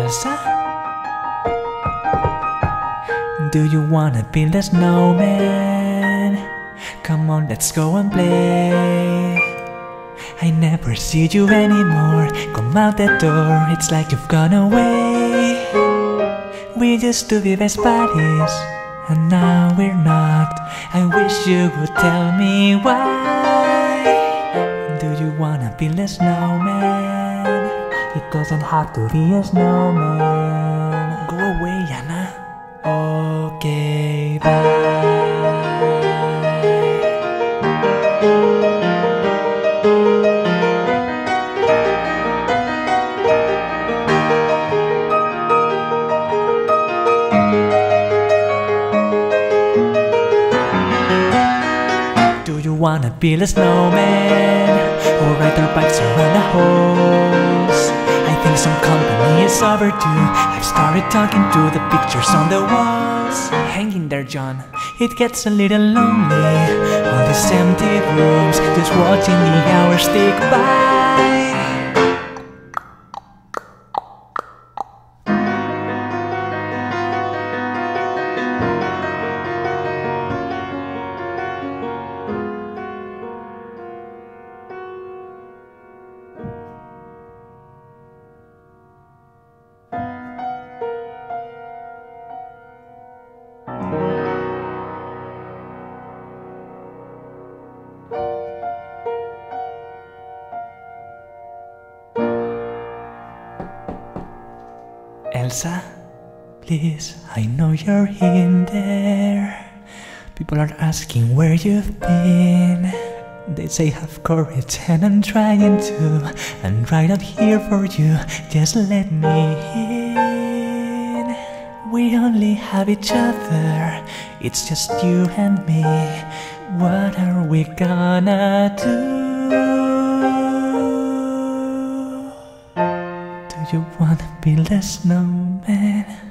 Elsa? Do you wanna build a snowman? Come on, let's go and play. I never see you anymore. Come out the door, it's like you've gone away. We used to be best buddies, and now we're not. I wish you would tell me why. Do you wanna build a snowman? It doesn't have to be a snowman. Go away, Anna. Okay, bye. Do you wanna build a snowman? Or ride our bikes around the halls? I think some company is overdue. I've started talking to the pictures on the walls. Hang in there, John, it gets a little lonely. All these empty rooms, just watching the hours tick by. Elsa, please, I know you're in there. People are asking where you've been. They say have courage and I'm trying to. I'm right up here for you, just let me in. We only have each other, it's just you and me. What are we gonna do? Do you wanna build a snowman?